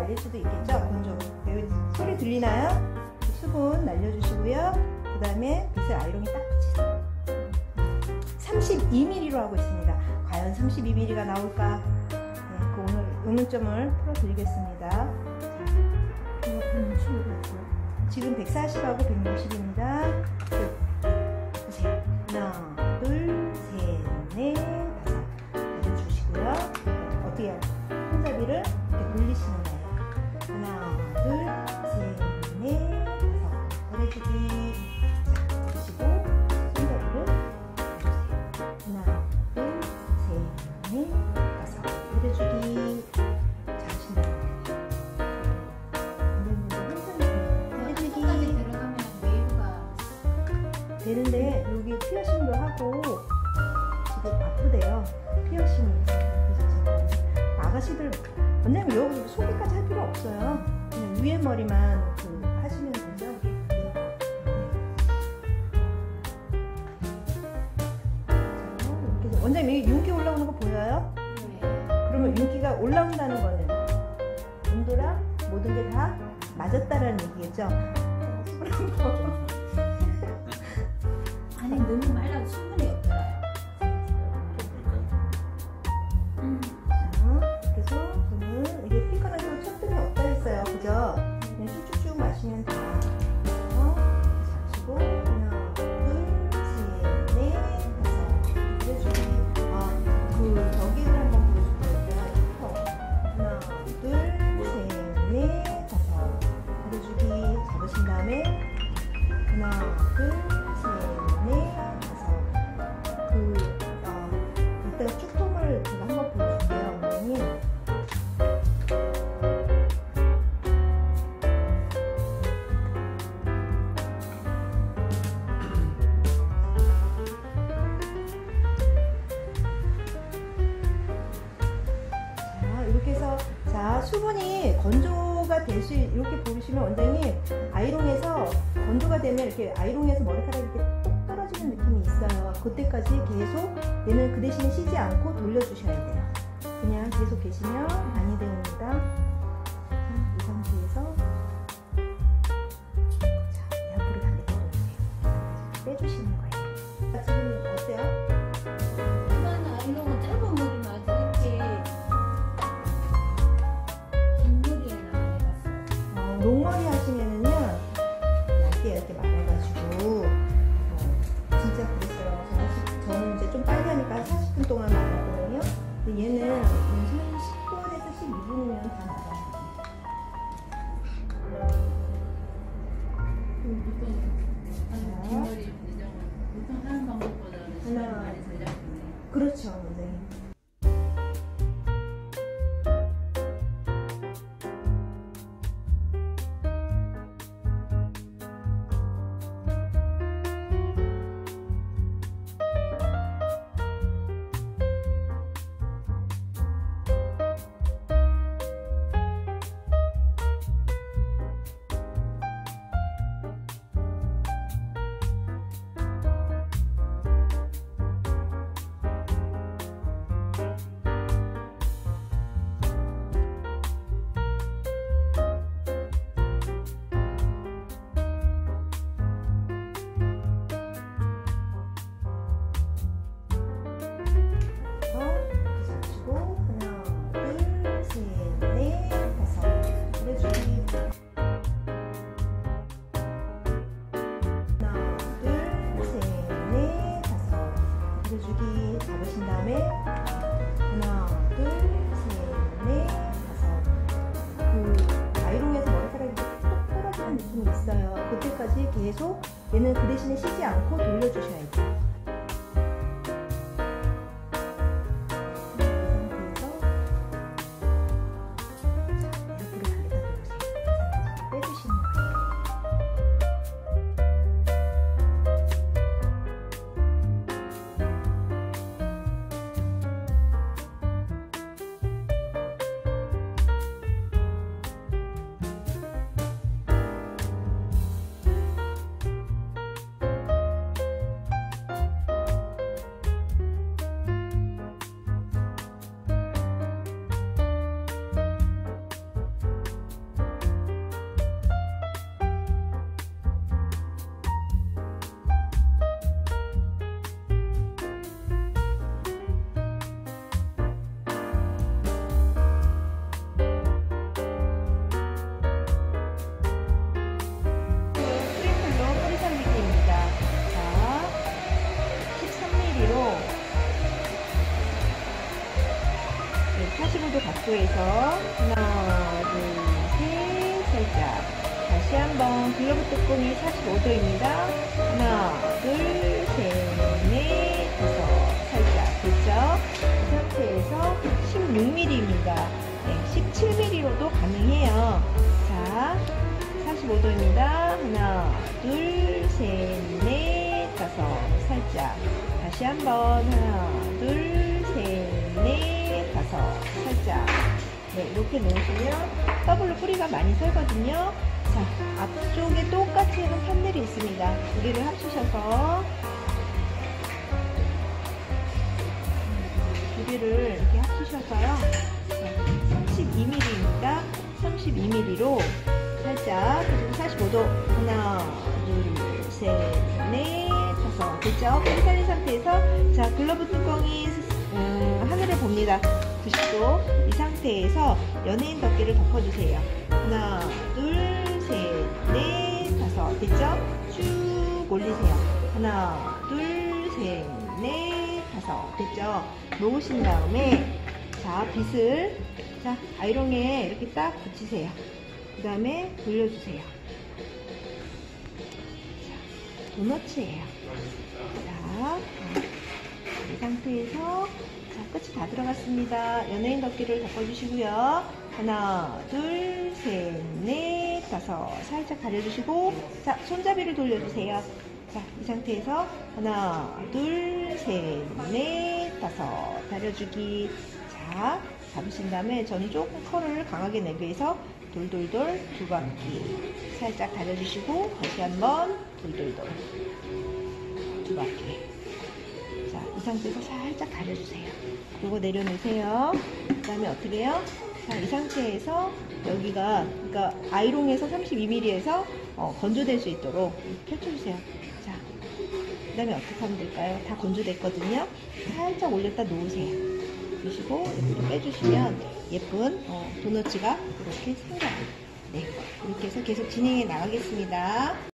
말릴 수도 있겠죠. 건조. 소리 들리나요? 수분 날려주시고요. 그 다음에 빗을 아이롱에 딱 붙이세요. 32mm로 하고 있습니다. 과연 32mm가 나올까? 네, 그 오늘 의문점을 풀어드리겠습니다. 지금 140하고 160입니다. 보세요. 하나, 둘, 셋, 넷, 다섯. 날려주시고요. 어떻게 해요? 손잡이를 이렇게 돌리시는 거예요. 하나, 둘, 셋, 넷, 다섯. 내려주기. 자, 보시고 손잡이를 내려주세요. 하나, 둘, 셋, 넷, 다섯. 내려주기. 잘하신다. 되는데 여기 피어싱도 하고 지금 아프대요. 피어싱이 있어요. 그래서 제가 아가씨들 왜냐면 여기 소개까지 할 필요 없어요. 그냥 위에 머리만 하시면 되죠. 이렇게 원장님 여기 윤기 올라오는 거 보여요? 네. 그러면 윤기가 올라온다는 거는 온도랑 모든 게 다 맞았다라는 얘기겠죠. 아니 너무 말라서 수분이 없더라요. 그래서 저는 이게 피커나서 첫등이 없다 했어요. 그죠? 그냥 쭉쭉쭉 마시면 돼요. 잡수고 하나, 둘, 셋, 넷, 다섯. 그래주기. 그 저기를 한번 보여줄게요. 하나, 둘, 셋, 넷, 다섯. 그래주기. 잡으신 다음에 하나, 둘, 이따가 축통을 제가 한번 보여줄게요, 어머니. 자, 이렇게 해서 자 수분이 건조가 될 수 이렇게 보시면 원장님 아이롱에서 건조가 되면 이렇게 아이롱에서 머리카락이 이렇게 똑 떨어지는 느낌이 있어요. 그때까지 계속 얘는 그 대신에 쉬지 않고 돌려주셔야 돼요. 그냥 계속 계시면 많이 되옵니다. 이 상태에서 자, 옆으로 당겨주세요. 빼주시는 거예요. 지금 어때요? 나는 아이롱은 짧은 머리만 이렇게 긴 머리에 나와봤어요. 롱머리 하시면은요 얇게 말아가지고 진짜 그랬어요. 저는 이제 좀 빨리 하니까 40분 동안 말았거든요. 근데 얘는 한 10분에서 12분이면 다 말아요. 긴 머리 보통 하는 방법보다는 긴 머리 잘 잡히네. 그렇죠, 선생님. 주기 잡으신 다음에 하나, 둘, 셋, 넷, 다섯. 그 아이롱에서 머리카락이 뚝 떨어지는 느낌이 있어요. 그때까지 계속 얘는 그 대신에 쉬지 않고 돌려주셔야 돼요. 상태에서 하나, 둘, 셋, 살짝. 다시 한번 글러브 뚜껑이 45도입니다. 하나, 둘, 셋, 넷, 다섯. 살짝. 됐죠? 이 상태에서 16mm입니다. 네, 17mm로도 가능해요. 자, 45도입니다. 하나, 둘, 셋, 넷, 다섯. 살짝. 다시 한번 하나, 둘, 셋, 넷, 다섯. 살짝. 네, 이렇게 놓으시면 더블로 뿌리가 많이 설거든요. 자, 앞쪽에 똑같이 해놓은 판넬이 있습니다. 두 개를 합치셔서 두 개를 이렇게 합치셔서요. 32mm입니다. 32mm로 살짝 그리고 45도 하나, 둘, 셋, 넷, 다섯. 됐죠? 뿌리 살린 상태에서 자, 글러브 뚜껑이 하늘을 봅니다. 90도. 이 상태에서 연예인 덮개를 덮어주세요. 하나, 둘, 셋, 넷, 다섯. 됐죠? 쭉 올리세요. 하나, 둘, 셋, 넷, 다섯. 됐죠? 놓으신 다음에 자, 빗을 자, 아이롱에 이렇게 딱 붙이세요. 그 다음에 돌려주세요. 자, 도너츠예요. 자, 이 상태에서 자, 끝이 다 들어갔습니다. 연예인 덮개를 덮어주시고요. 하나, 둘, 셋, 넷, 다섯. 살짝 가려주시고 자, 손잡이를 돌려주세요. 자, 이 상태에서 하나, 둘, 셋, 넷, 다섯. 다려주기. 자, 잡으신 다음에 저는 조금 컬을 강하게 내기 위해서 돌돌돌 두 바퀴 살짝 다려주시고 다시 한번 돌돌돌 두 바퀴. 자, 이 상태에서 살짝 가려주세요. 요거 내려놓으세요. 그 다음에 어떻게 해요? 자, 이 상태에서 여기가 그러니까 아이롱에서 32mm에서 건조될 수 있도록 펼쳐주세요. 자, 그 다음에 어떻게 하면 될까요? 다 건조됐거든요. 살짝 올렸다 놓으세요. 주시고 이렇게 빼주시면 예쁜 도너츠가 이렇게 생겨요. 네, 이렇게 해서 계속 진행해 나가겠습니다.